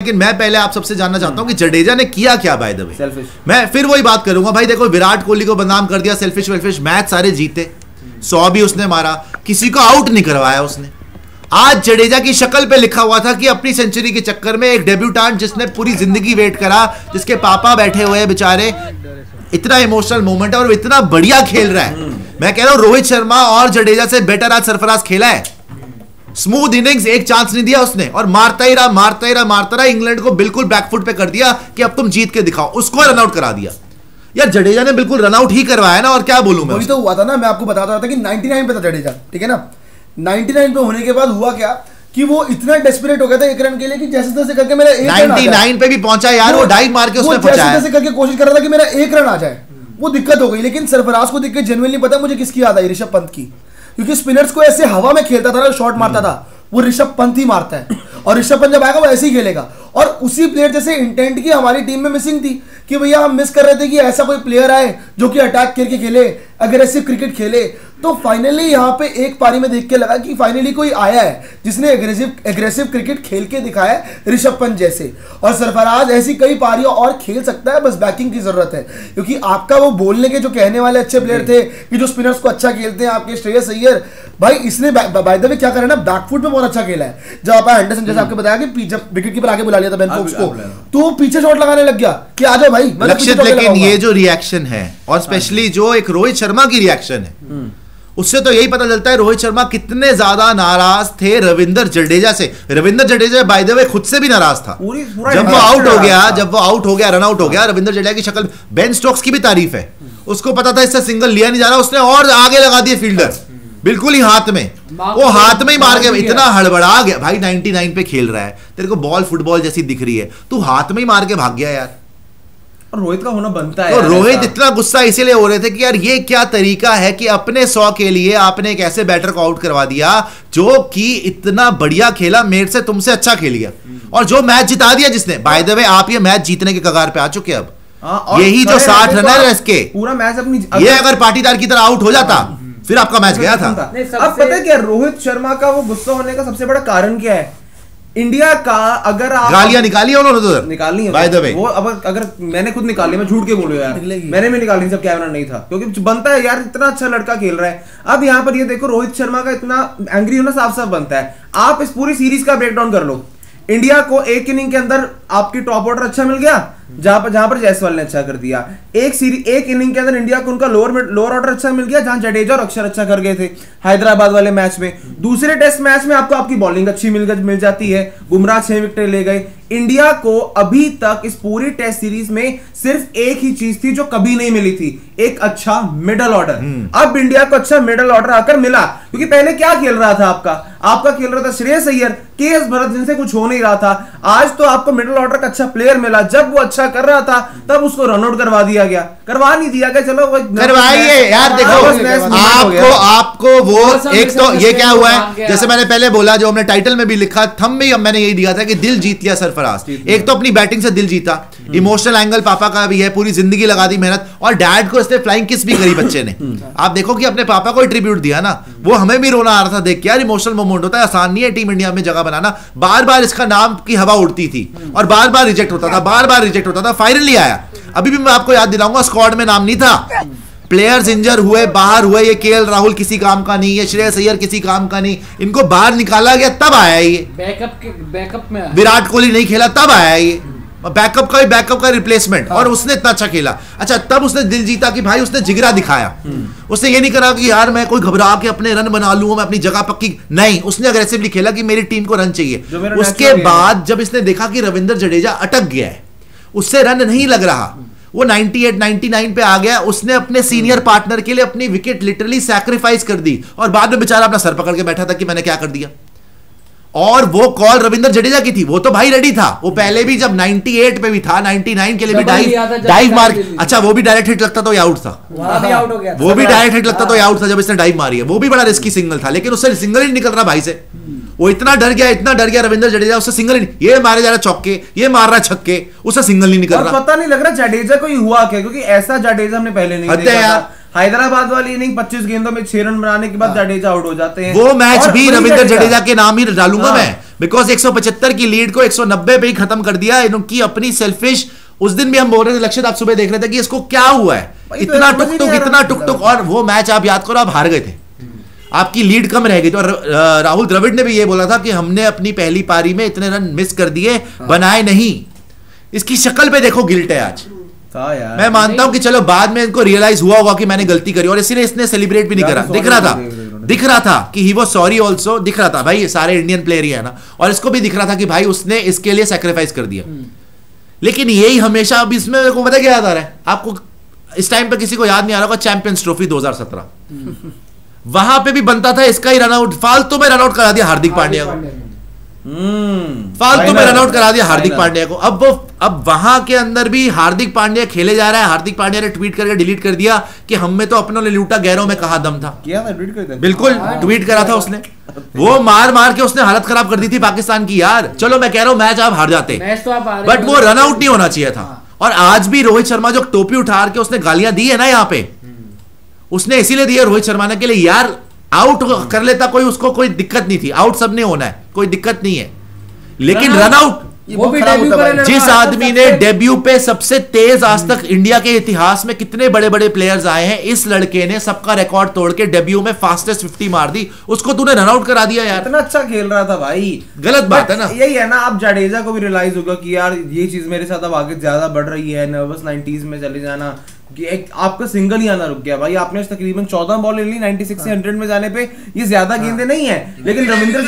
लेकिन मैं पहले आप सबसे जानना चाहता हूं कि जडेजा ने किया क्या बाय द वे। मैं फिर वही बात करूंगा भाई, देखो विराट कोहली को बदनाम कर दिया, सेल्फिश वेल्फिश, मैच सारे जीते, 100 भी उसने मारा, किसी को आउट नहीं करवाया उसने। आज जडेजा की शक्ल पे लिखा हुआ था कि अपनी सेंचुरी के चक्कर में एक डेब्यूटेंट जिसने पूरी जिंदगी वेट करा, जिसके पापा बैठे हुए हैं बेचारे, इतना इमोशनल मोमेंट है और इतना बढ़िया खेल रहा है। मैं कह रहा हूं रोहित शर्मा और जडेजा से बेटर आज सरफराज खेला है। स्मूथ इनिंग्स, एक चांस नहीं दिया उसने और मारता ही रहा, मारता ही रहा, मारता रहा, इंग्लैंड को बिल्कुल बैकफुट पे कर दिया कि अब तुम जीत के दिखाओ, उसको रनआउट करा दिया। यार जडेजा ने बिल्कुल रनआउट ही करवाया ना, और क्या बोलूं मैं। वही तो हुआ था ना, मैं आपको बता रहा था कि 99 पे था जडेजा, ठीक है ना। 99 पे होने के बाद हुआ क्या कि वो इतना डेस्परेट हो गया था एक रन के लिए कि जैसे तैसे करके मेरा 99 पे भी पहुंचा यार, वो डाइव मार के उसने पहुंचाया, जैसे तैसे करके कोशिश कर रहा था कि मेरा एक रन आ जाए। वो दिक्कत हो गई, लेकिन सरफराज को दिक्कत जेन्युइनली पता है मुझे किसकी याद आई, ऋषभ पंत की। क्योंकि स्पिनर्स को ऐसे हवा में खेलता था ना, शॉट मारता था, वो ऋषभ पंत ही मारता है। और ऋषभ पंत जब आएगा वो ऐसे ही खेलेगा। और उसी प्लेयर जैसे इंटेंट की हमारी टीम में मिसिंग थी कि भैया हम मिस कर रहे थे कि ऐसा कोई प्लेयर आए जो कि अटैक करके खेले, अग्रेसिव क्रिकेट खेले। तो फाइनली यहाँ पे एक पारी में देख के लगा कि फाइनली कोई आया है जिसने एग्रेसिव क्रिकेट खेल के दिखाया है, ऋषभ पंत जैसे। और सरफराज ऐसी कई पारियां और खेल सकता है, बस बैकिंग की जरूरत है। क्योंकि आपका वो बोलने के जो कहने वाले अच्छे प्लेयर थे कि जो स्पिनर्स को अच्छा खेलते हैं, आपके श्रेयस अय्यर भाई, इसने बाय द वे क्या करा ना, बैकफुट में बहुत अच्छा खेला है। जब आप एंडरसन जैसे आपको बताया कि जब विकेट कीपर आगे बुला लिया था बेन स्टोक्स को, तो पीछे शॉट लगाने लग गया कि आ जाओ भाई। लक्षित, लेकिन ये जो रिएक्शन है और स्पेशली जो एक रोहित शर्मा की रिएक्शन है, उससे तो यही पता चलता है रोहित शर्मा कितने ज्यादा नाराज थे रविंद्र जडेजा से। Ravindra Jadeja by the way खुद से भी नाराज था जब वो आउट हो गया, रन आउट हो गया। रविंद्र जडेजा की शक्ल, बेन स्टोक्स की भी तारीफ है, उसको पता था इससे सिंगल लिया नहीं जा रहा, उसने और आगे लगा दिए फील्डर बिल्कुल ही हाथ में, वो हाथ में ही मार के इतना हड़बड़ा गया भाई। 99 पे खेल रहा है, तेरे को बॉल फुटबॉल जैसी दिख रही है, तू हाथ में ही मार के भाग गया यार। और रोहित का होना बनता है। तो रोहित इतना गुस्सा इसीलिए हो रहे थे कि यार ये क्या तरीका है कि अपने 100 के लिए आपने एक ऐसे बैटर को आउट करवा दिया जो कि इतना बढ़िया खेला, मेरे से तुमसे अच्छा खेल गया और जो मैच जिता दिया जिसने। बाय द वे आप ये मैच जीतने के कगार पे आ चुके अब। यही जो 60 रन है इसके, पूरा मैच अपनी, ये अगर पाटीदार की तरह आउट हो जाता फिर आपका मैच गया था। अब पता है क्या रोहित शर्मा का वो गुस्सा होने का सबसे बड़ा कारण क्या है? इंडिया का, अगर आप गालियां निकाली है उन्होंने तो निकालनी है बाय द वे, वो अब अगर मैंने खुद निकाली, मैं झूठ के बोलूं यार, मैंने भी निकाली, सब कैमरा नहीं था, क्योंकि बनता है यार, इतना अच्छा लड़का खेल रहा है। अब यहाँ पर ये देखो रोहित शर्मा का इतना एंग्री होना साफ साफ बनता है। आप इस पूरी सीरीज का ब्रेकडाउन कर लो, इंडिया को एक इनिंग के अंदर आपकी टॉप ऑर्डर अच्छा मिल गया, जहां पर जायसवाल ने अच्छा कर दिया। एक इनिंग के अंदर इंडिया को उनका लोअर ऑर्डर अच्छा मिल गया, जहां जडेजा और अक्षर अच्छा कर गए थे हैदराबाद वाले मैच में। दूसरे टेस्ट मैच में आपको आपकी बॉलिंग अच्छी मिल जाती है, बुमराह 6 विकेट ले गए। इंडिया को अभी तक इस पूरी टेस्ट सीरीज में सिर्फ एक ही चीज थी जो कभी नहीं मिली थी, एक अच्छा मिडल ऑर्डर। अब इंडिया को अच्छा मिडल ऑर्डर आकर मिला, क्योंकि पहले क्या खेल रहा था आपका खेल रहा था श्रेयस अय्यर, केएस भरत, जिनसे कुछ हो नहीं रहा था। आज तो आपको मिडल ऑर्डर का अच्छा प्लेयर मिला, जब वो अच्छा कर रहा था तब उसको रनआउट करवा दिया गया, करवा नहीं दिया गया, चलो करवाइए यार। देखो आपको वो एक तो ये क्या हुआ है, जैसे मैंने पहले बोला, जो हमने टाइटल में भी लिखा, थंब में मैंने यही दिया था कि दिल जीत लिया सरफराज। एक तो अपनी बैटिंग से दिल जीता, इमोशनल एंगल पापा का भी है, पूरी जिंदगी लगा दी मेहनत, और डैड को इसने फ्लाइंग किस भी करी बच्चे ने। आप देखो कि अपने पापा को ट्रिब्यूट दिया ना, वो हमें भी रोना आ रहा था देख के यार, इमोशनल मोमेंट होता है, आसान नहीं है टीम इंडिया में जगह बनाना। बार बार इसका नाम की हवा उड़ती थी और बार बार रिजेक्ट होता था, फाइनली आया। अभी भी मैं आपको याद दिलाऊंगा, स्क्वाड में नाम नहीं था, प्लेयर्स इंजर हुए, बाहर हुए, ये केएल राहुल किसी काम का नहीं, ये श्रेयस अय्यर किसी काम का नहीं, इनको बाहर निकाला गया तब आया ये बैकअप में। विराट कोहली नहीं खेला तब आया ये बैकअप का रिप्लेसमेंट, और उसने इतना अच्छा खेला। अच्छा, तब उसने दिल जीता कि भाई उसने जिगरा दिखाया, उसने ये नहीं करा कि यार मैं कोई घबरा के अपने रन बना लूं, मैं अपनी जगह पक्की, नहीं, उसने अग्रेसिवली खेला कि मेरी टीम को रन चाहिए। उसके बाद जब इसने देखा कि रविंद्र जडेजा अटक गया है, उससे रन नहीं लग रहा, वो 98 99 पे आ गया, उसने अपने सीनियर पार्टनर के लिए अपनी विकेट लिटरली सैक्रिफाइस कर दी, और बाद में बेचारा अपना सर पकड़ के बैठा था कि मैंने क्या कर दिया। और वो कॉल रविंद्र जडेजा की थी, वो तो भाई रेडी था, वो पहले भी जब 98 पे भी था, 99 के लिए भी डाइव मार, अच्छा वो भी डायरेक्ट हिट लगता तो ये आउट था, वो भी डायरेक्ट हिट लगता तो ये आउट था जब इसने डाइव मारी है, वो भी बड़ा रिस्की सिंगल था, लेकिन उससे सिंगल ही निकल रहा भाई से, वो इतना डर गया रविंद्र जडेजा, उससे सिंगल ही नहीं, ये मारे जा रहा चौके, ये मार रहा छक्के, उससे सिंगल नहीं निकल रहा। पता नहीं लग रहा जडेजा को ही हुआ क्या, क्योंकि ऐसा जडेजा हमने पहले नहीं देखा यार। हैदराबाद वाली इनिंग 25 गेंदों में 6 रन बनाने के बाद जडेजा आउट हो जाते हैं। वो मैच भी रविंद्र जडेजा के नाम ही डालूंगा मैं, बिकॉज 175 की लीड को 190 पे ही खत्म कर दिया इनकी अपनी सेल्फिश। उस दिन भी हम बोल रहे थे, लक्षित आप सुबह देख रहे थे कि इसको क्या हुआ है, इतना टुक टुक, और वो मैच आप याद करो आप हार गए थे, आपकी लीड कम रह गई थी। और राहुल द्रविड़ ने भी ये बोला था कि हमने अपनी पहली पारी में इतने रन मिस कर दिए, बनाए नहीं। इसकी शक्ल पे देखो गिल्ट है आज। मैं मानता हूं कि चलो बाद में इनको रियलाइज हुआ होगा कि मैंने गलती करी, और इसीलिए इसने सेलिब्रेट भी नहीं करा। दिख रहा था कि ही वाज सॉरी ऑल्सो, दिख रहा था भाई, सारे इंडियन प्लेयर ही है ना, और इसको भी दिख रहा था कि भाई उसने इसके लिए सैक्रिफाइस कर दिया। लेकिन यही हमेशा, अब इसमें मेरे को पता क्या याद आ रहा है आपको, इस टाइम पे किसी को याद नहीं आ रहा होगा, चैंपियंस ट्रॉफी 2017 वहां पे भी बनता था इसका ही रनआउट, फालतू में रनआउट करा दिया हार्दिक पांड्या को, फालतू में रनआउट करा दिया हार्दिक पांड्या को। अब वहां के अंदर भी हार्दिक पांड्या खेले जा रहा है। हार्दिक पांड्या ने ट्वीट करके डिलीट कर दिया कि हम में तो अपनों ने लूटा, गैरों में कहा दम था। किया था, ट्वीट कर दिया, बिल्कुल ट्वीट करा था उसने। वो मार मार के उसने हालत खराब कर दी थी पाकिस्तान की यार। चलो मैं कह रहा हूं मैच आप हार जाते, बट वो रनआउट नहीं होना चाहिए था। और आज भी रोहित शर्मा जो टोपी उठा के उसने गालियां दी है ना यहाँ पे, उसने इसीलिए दी है रोहित शर्मा ने के लिए, यार आउट कर लेता कोई, उसको कोई दिक्कत नहीं थी, आउट सबने होना है, कोई दिक्कत नहीं है, लेकिन रनआउट जिस आदमी ने डेब्यू पे सबसे तेज आज तक इंडिया के इतिहास में कितने बड़े बड़े प्लेयर्स आए हैं, इस लड़के ने सबका रिकॉर्ड तोड़ के डेब्यू में फास्टेस्ट 50 मार दी, उसको तूने रनआउट करा दिया यार। इतना अच्छा खेल रहा था भाई, गलत बात है ना। यही है ना, अब जडेजा को भी रियलाइज होगा कि यार ये चीज मेरे साथ अब आगे ज्यादा बढ़ रही है, नर्वस 90s में चले जाना, कि एक आपका सिंगल ही आना रुक गया भाई। आपने तकरीबन 14 बॉल ले ली 96 से 100 में जाने पे, ये ज्यादा गेंदें नहीं है, लेकिन रविंद्र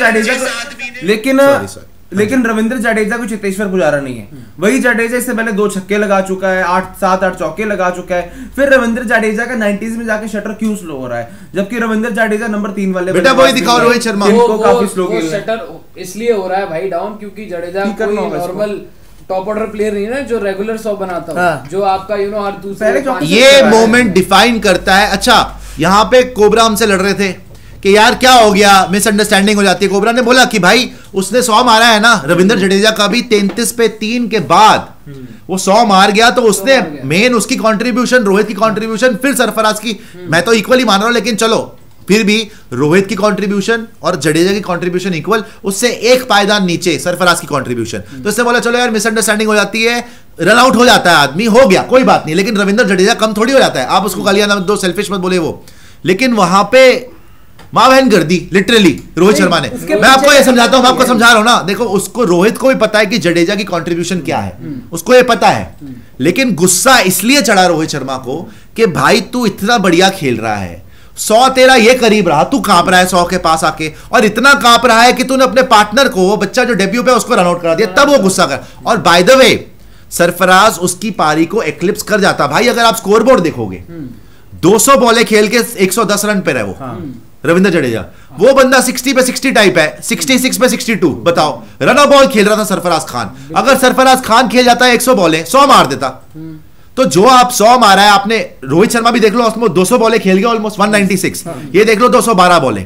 जडेजा लेकिन रविंद्र जडेजा को चेतेश्वर पुजारा नहीं है। वही जडेजा इससे पहले 2 छक्के लगा चुका है, 7-8 चौके लगा चुका है। फिर रविंद्र जडेजा का 90s में जाके शटर क्यों स्लो हो रहा है, जबकि रविंद्र जडेजा नंबर 3 वाले बेटा वही दिखाओ रोहित शर्मा को काफी स्लो खेल रहा है। शटर इसलिए हो रहा है भाई डाउन, क्योंकि जडेजा कोई नॉर्मल टॉप ऑर्डर प्लेयर नहीं है ना जो रेगुलर 100 बनाता है, जो आपका हर दूसरे ये मोमेंट डिफाइन करता है। अच्छा यहाँ पे कोबरा हमसे लड़ रहे थे कि यार क्या हो गया, मिसअंडरस्टैंडिंग हो जाती है। कोबरा ने बोला कि भाई उसने 100 मारा है ना, रविंद्र जडेजा का भी 33 पे 3 के बाद वो 100 मार गया, तो उसने मेन उसकी कंट्रीब्यूशन, रोहित की कंट्रीब्यूशन, फिर सरफराज की, मैं तो इक्वली मान रहा हूं, लेकिन चलो फिर भी रोहित की कंट्रीब्यूशन और जडेजा की कंट्रीब्यूशन इक्वल, उससे एक पायदान नीचे सरफराज की कंट्रीब्यूशन। तो इससे बोला चलो यार मिसअंडरस्टैंडिंग हो जाती है, रन आउट हो जाता है आदमी, हो गया कोई बात नहीं, लेकिन रविंद्र जडेजा कम थोड़ी हो जाता है। आप उसको गालियां दो, सेल्फिश मत बोले वो, लेकिन वहां पे मां बहन कर दी लिटरली रोहित शर्मा ने। मैं आपको ये समझाता हूं, मैं आपको समझा रहा हूं ना, देखो उसको, रोहित को भी पता है कि जडेजा की कंट्रीब्यूशन क्या है, उसको ये पता है, लेकिन गुस्सा इसलिए चढ़ा रोहित शर्मा को कि भाई तू इतना बढ़िया खेल रहा है, 100 तेरा ये करीब रहा, तू कांप रहा है 100 के पास आके, और इतना कांप रहा है कि तूने अपने पार्टनर को, वो बच्चा जो डेब्यू पे उसको रनआउट करा दिया, तब वो गुस्सा कर। और बाय द वे सरफराज उसकी पारी को एक्लिप्स कर जाता भाई। अगर आप स्कोरबोर्ड देखोगे 200 बॉलें खेल के 110 रन पे रहे वो रविंद्र जडेजा, वो बंदा 60 पे 60 टाइप है, 66 पे 62, बताओ रन बॉल खेल रहा था सरफराज खान। अगर सरफराज खान खेल जाता है 100 बॉलें 100 मार देता, तो जो आप 100 मारा है आपने, रोहित शर्मा भी देख लो ऑलमोस्ट 200 बॉलें खेल गया, ऑलमोस्ट 196, ये देख लो 212 बॉलें,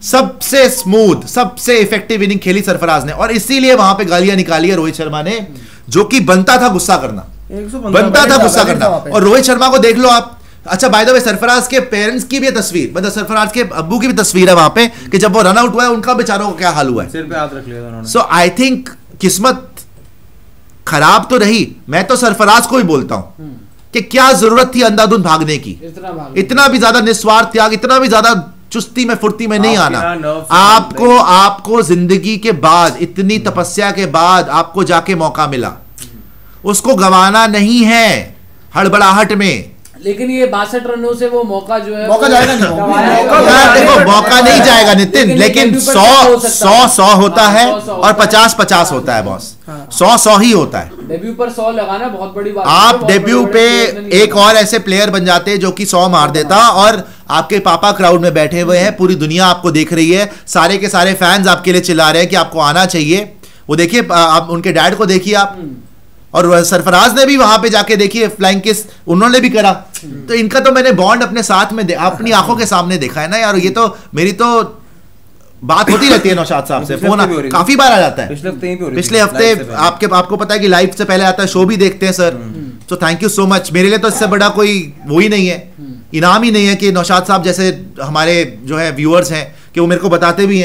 सबसे स्मूथ सबसे इफेक्टिव इनिंग खेली सरफराज ने, और इसीलिए वहां पे गालियां निकाली है रोहित शर्मा ने, जो कि बनता था गुस्सा करना, बनता था गुस्सा करना। और रोहित शर्मा को देख लो आप। अच्छा बाय द वे सरफराज के पेरेंट्स की भी तस्वीर, मतलब सरफराज के अब्बू की भी तस्वीर है वहां पे, कि जब वो रन आउट हुआ है उनका बेचारों का क्या हाल हुआ है, सिर पे हाथ रख लिया उन्होंने। सो आई थिंक किस्मत खराब तो रही। मैं तो सरफराज को ही बोलता हूं कि क्या जरूरत थी अंधाधुंध भागने की, इतना भी ज्यादा निस्वार्थ त्याग, इतना भी ज्यादा चुस्ती में फुर्ती में नहीं आना। आपको जिंदगी के बाद, इतनी तपस्या के बाद आपको जाके मौका मिला, उसको गंवाना नहीं है हड़बड़ाहट में। लेकिन ये 62 रनों से वो मौका जो है मौका जाएगा नहीं, देखो मौका नहीं जाएगा नितिन, लेकिन 100 होता है और 50 होता है बॉस, 100 ही होता है। डेब्यू पर 100 लगाना बहुत बड़ी बात। आप डेब्यू पे एक और ऐसे प्लेयर बन जाते जो कि 100 मार देता, और आपके पापा क्राउड में बैठे हुए हैं, पूरी दुनिया आपको देख रही है, सारे के सारे फैंस आपके लिए चिल्ला रहे हैं कि आपको आना चाहिए। वो देखिए आप उनके डैड को देखिए आप, और सरफराज ने भी वहां पे जाके देखिए फ्लाइंग किस उन्होंने भी करा। तो इनका तो मैंने बॉन्ड अपने साथ में अपनी आंखों के सामने देखा है ना यार। ये तो मेरी तो बात होती रहती है नौशाद साहब से, फोन काफी बार आ जाता है। पिछले हफ्ते आपको पता है कि लाइव से पहले आता है, शो भी देखते हैं सर, तो थैंक यू सो मच। मेरे लिए तो इससे बड़ा कोई वो ही नहीं है, इनाम ही नहीं है कि नौशाद साहब जैसे हमारे जो है व्यूअर्स हैं कि वो मेरे को बताते भी हैं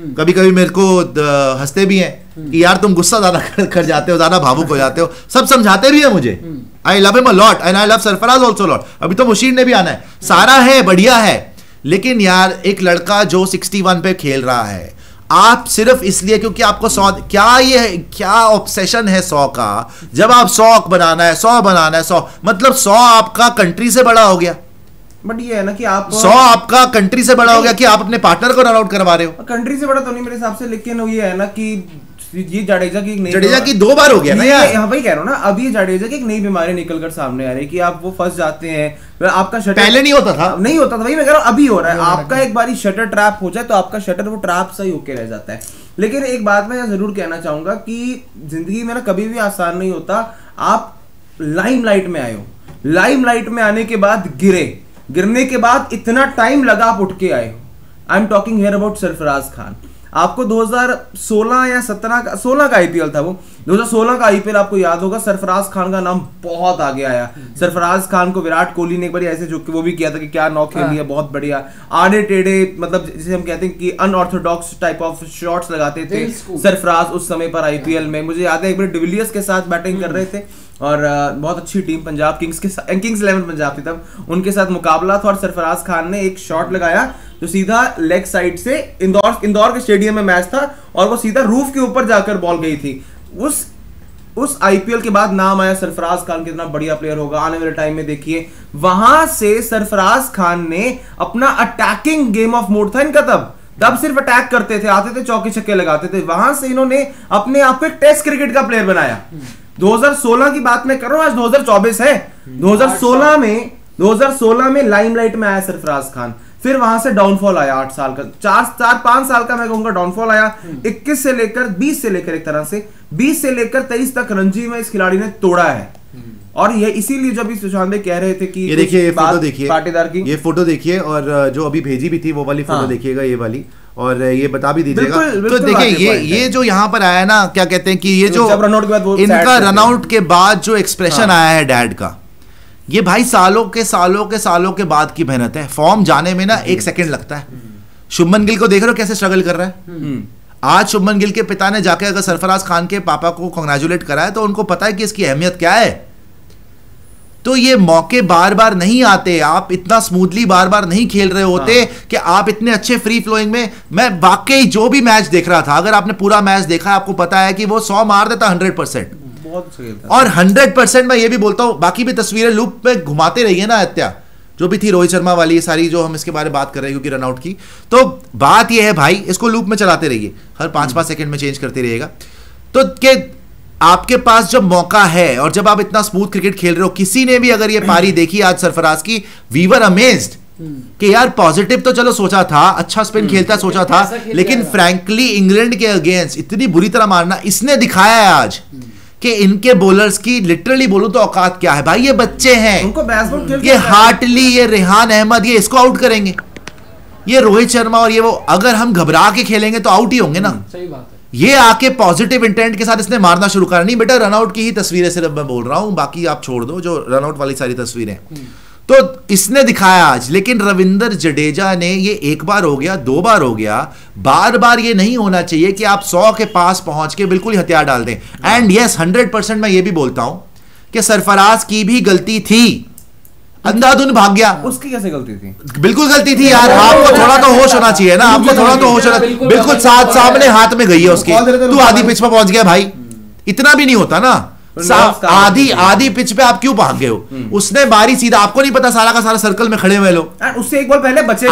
कभी कभी मेरे को हंसते भी हैं कि यार तुम गुस्सा ज्यादा कर जाते हो, ज्यादा भावुक हो जाते हो, सब समझाते भी है मुझे। I love him a lot and I love Sarfaraz also lot. अभी तो मुशीर ने भी आना है, सारा है, बढ़िया है, लेकिन यार एक लड़का जो 61 पे खेल रहा है, आप सिर्फ इसलिए क्योंकि आपको 100, क्या ऑब्सेशन है 100 का? जब आप 100 बनाना है, 100 बनाना है, 100 मतलब 100 आपका कंट्री से बड़ा हो गया। बट ये है ना कि आप 100 आपका कंट्री से बड़ा हो गया कि आप अपने पार्टनर को रन आउट करवा रहे हो। कंट्री से बड़ा तो नहीं मेरे हिसाब से, लेकिन ये है ना कि ये जडेजा की 2 बार हो गया ना यार। यहाँ भाई कह रहा हूँ ना, अब ये जडेजा की एक नई बीमारी निकल कर सामने आ रही है कि आप वो फंस जाते हैं। आपका शटर पहले नहीं होता था भाई, मैं कह रहा हूँ अभी हो रहा है। आपका एक बारी शटर ट्रैप हो जाए तो आपका शटर वो ट्रैप सही होके रह जाता है। लेकिन एक बात मैं यहाँ जरूर कहना चाहूंगा कि जिंदगी में ना कभी भी आसान नहीं होता। आप लाइमलाइट में आए हो, लाइमलाइट में आने के बाद गिरने के बाद इतना टाइम लगा आप उठ के आए हो। I am talking here about Sarfaraz Khan. आपको 2016 या 16 का आईपीएल था, वो 2016 का आईपीएल आपको याद होगा, सरफराज खान का नाम बहुत आगे आया। सरफराज खान को विराट कोहली ने एक बार ऐसे झुक के वो भी किया था कि क्या नॉक खेली है, बहुत बढ़िया, आड़े टेढ़े, मतलब जिसे हम कहते हैं कि अनऑर्थोडॉक्स टाइप ऑफ शॉट्स लगाते थे सरफराज उस समय पर आईपीएल में। मुझे याद है एक बार डिविलियर्स के साथ बैटिंग कर रहे थे और बहुत अच्छी टीम पंजाब किंग्स 11 पंजाब थी तब, उनके साथ मुकाबला था और सरफराज खान ने एक शॉट लगाया जो सीधा लेग साइड से, इंदौर के स्टेडियम में मैच था और वो सीधा रूफ के ऊपर जाकर बॉल गई थी। उस आईपीएल के बाद नाम आया सरफराज खान, कितना बढ़िया प्लेयर होगा आने वाले टाइम में देखिए। वहां से सरफराज खान ने अपना अटैकिंग गेम ऑफ मोड था इनका, तब सिर्फ अटैक करते थे, आते थे चौके छक्के लगाते थे। वहां से इन्होंने अपने आप को एक टेस्ट क्रिकेट का प्लेयर बनाया। 2016 की बात मैं कर रहा हूं, आज 2024 है। 2016 में लाइमलाइट में आया सरफराज खान, फिर वहां से डाउनफॉल आया 8 साल का, 4-5 साल का मैं कहूंगा डाउनफॉल आया। 21 से लेकर 20 से लेकर एक तरह से 20 से लेकर 23 तक रणजी में इस खिलाड़ी ने तोड़ा है। और ये इसीलिए जो अभी सुशांत भाई कह रहे थे कि ये देखिए, ये फोटो देखिए, पाटीदार की ये फोटो देखिए, और जो अभी भेजी भी थी वो वाली फोटो देखिएगा, ये वाली, और ये बता भी दीजिएगा। तो देखिए ये जो यहाँ पर आया ना, क्या कहते हैं कि ये जो इनका रनआउट के बाद जो एक्सप्रेशन आया है डैड का, ये भाई सालों के बाद की मेहनत है। फॉर्म जाने में ना 1 सेकंड लगता है। शुभमन गिल को देख रहे हो कैसे स्ट्रगल कर रहा है। आज शुभमन गिल के पिता ने जाके अगर सरफराज खान के पापा को कांग्रेचुलेट करा है तो उनको पता है कि इसकी अहमियत क्या है। तो ये मौके बार बार नहीं आते, आप इतना स्मूथली बार बार नहीं खेल रहे होते कि आप इतने अच्छे फ्री फ्लोइंग में। मैं वाकई जो भी मैच देख रहा था, अगर आपने पूरा मैच देखा, आपको पता है कि वो 100 मार देता 100%। और 100% मैं ये भी बोलता हूं, बाकी भी तस्वीरें लूप पे घुमाते रहिए ना हत्या, जो भी थी रोहित शर्मा वाली सारी जो हम इसके बारे में बात कर रहे हैं क्योंकि रनआउट की, तो बात ये है भाई, इसको लूप में चलाते रहिए, हर 5-5 सेकंड में चेंज करते रहिएगा। तो कि आपके पास जब मौका है और जब आप इतना स्मूथ क्रिकेट खेल रहे हो, किसी ने भी अगर ये पारी देखी आज सरफराज की, वी वर अमेज्ड कि यार पॉजिटिव तो चलो सोचा था, अच्छा स्पिन खेलता सोचा था, लेकिन फ्रैंकली इंग्लैंड के अगेंस्ट इतनी बुरी तरह मारना इसने दिखाया है आज कि इनके बॉलर्स की लिटरली बोलूं तो औकात क्या है। भाई ये बच्चे हैं, उनको ये हार्टली, ये रेहान अहमद, ये इसको आउट करेंगे, ये रोहित शर्मा और ये वो, अगर हम घबरा के खेलेंगे तो आउट ही होंगे ना। सही बात है। ये आके पॉजिटिव इंटेंट के साथ इसने मारना शुरू करा। नहीं बेटा, रनआउट की ही तस्वीरें सिर्फ मैं बोल रहा हूं, बाकी आप छोड़ दो, जो रनआउट वाली सारी तस्वीरें तो इसने दिखाया आज। लेकिन रविंद्र जडेजा ने, ये एक बार हो गया, 2 बार हो गया, बार बार ये नहीं होना चाहिए कि आप 100 के पास पहुंच के बिल्कुल ही हथियार डाल दें। एंड यस 100% मैं ये भी बोलता हूं कि सरफराज की भी गलती थी, अंधाधुन भाग गया। उसकी कैसे गलती थी? बिल्कुल गलती थी यार, आपको थोड़ा तो होश होना चाहिए ना, आपको थोड़ा तो होश होना, बिल्कुल सामने हाथ में गई है उसके, तू आधी पिच पर पहुंच गया भाई, इतना भी नहीं होता ना, आधी पिच पे आप क्यों भाग गए हो? उसने बारी सीधा, आपको नहीं पता सारा का सारा सर्कल में खड़े हुए लोग, उससे एक बॉल पहले बचे,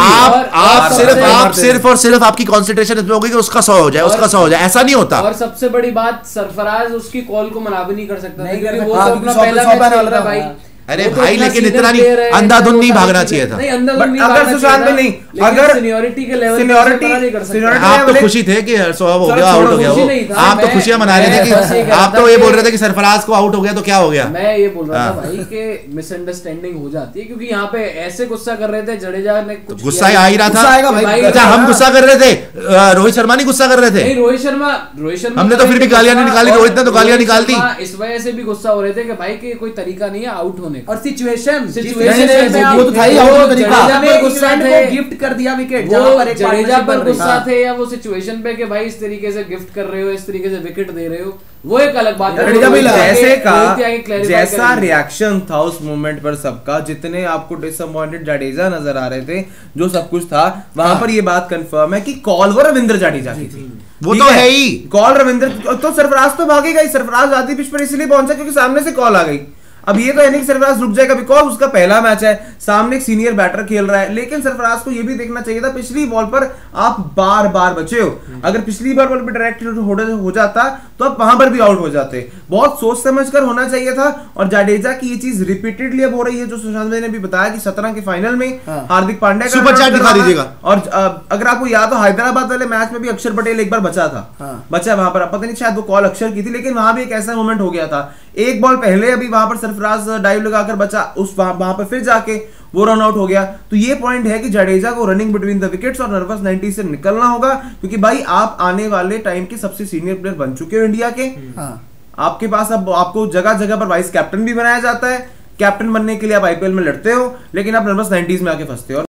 आप सिर्फ और सिर्फ आपकी कंसंट्रेशन इसमें होगी कि उसका 100 हो जाए, उसका 100 हो जाए, ऐसा नहीं होता। और सबसे बड़ी बात, सरफराज उसकी कॉल को मना भी नहीं कर सकता, क्योंकि वो तो अपना पहला मैच खेल रहा है भाई। अरे भाई लेकिन इतना नहीं, अंधाधुन नहीं भागना चाहिए था। अगर सुशांत में नहीं, अगर सीनियोरिटी के लेवल पे आप तो खुशी थे कि 100 हो गया, आउट हो गया वो, आप तो खुशियां मना रहे थे कि आप तो ये बोल रहे थे कि सरफराज को आउट हो गया तो क्या हो गया। मैं ये बोल रहा था भाई कि मिसअंडरस्टैंडिंग हो जाती है, क्योंकि यहाँ पे ऐसे गुस्सा कर रहे थे, जडेजा ने कुछ गुस्सा आ ही रहा था। अच्छा हम गुस्सा कर रहे थे, रोहित शर्मा नहीं गुस्सा कर रहे थे। रोहित शर्मा हमने तो फिर भी गालियां नहीं निकाली, रोहित ने तो गालियां निकाल दी। इस वजह से भी गुस्सा हो रहे थे कि भाई कि कोई तरीका नहीं है आउट होने होने का। और सिचुएशन वो तो था ही, और तरीका गिफ्ट कर दिया विकेट, जडेजा पर गुस्सा थे या वो सिचुएशन पे कि भाई इस तरीके से गिफ्ट कर रहे हो, इस तरीके से विकेट दे रहे हो, वो एक अलग बात है। जैसा रिएक्शन था उस मोमेंट पर सबका, जितने आपको डिसअपॉइंटेड जडेजा नजर आ रहे थे, जो सब कुछ था वहां पर ये बात कंफर्म है कि कॉल वो रविंद्र जडेजा की थी। वो तो है ही कॉल रविंद्र, तो सरफराज तो भागेगा ही। सरफराज आधी पिच पर इसलिए पहुंचा क्योंकि सामने से कॉल आ गई। अब ये तो है नहीं कि सरफराज रुक जाएगा, बिकॉज उसका पहला मैच है, सामने एक सीनियर बैटर खेल रहा है। लेकिन सरफराज को ये भी देखना चाहिए था, पिछली बॉल पर आप बार बार बचे हो। अगर पिछली बार बॉल पर डायरेक्ट हो जाता तो आप वहां पर भी आउट हो जाते। बहुत सोच समझ कर होना चाहिए था। और जाडेजा की ये चीज रिपीटेडली अब हो रही है, जो सुशांत भाई ने भी बताया कि 17 के फाइनल में हार्दिक पांड्या का सुपर चैट दिखा दीजिएगा। और अगर आपको याद हो हैदराबाद वाले मैच में भी अक्षर पटेल एक बार बचा था, बचा वहां पर, पता नहीं शायद वो कॉल अक्षर की थी, लेकिन वहां भी एक ऐसा मोमेंट हो गया था। एक बॉल पहले अभी वहां पर सरफराज डाइव लगाकर बचा, उस वहां पर फिर जाके वो रन आउट हो गया। तो ये पॉइंट है कि जडेजा को रनिंग बिटवीन द विकेट्स और नर्वस 90 से निकलना होगा, क्योंकि भाई आप आने वाले टाइम के सबसे सीनियर प्लेयर बन चुके हो इंडिया के। आपके पास अब आपको जगह जगह पर वाइस कैप्टन भी बनाया जाता है। कैप्टन बनने के लिए आप आईपीएल में लड़ते हो, लेकिन आप नर्वस 90s में आके फंसते हो।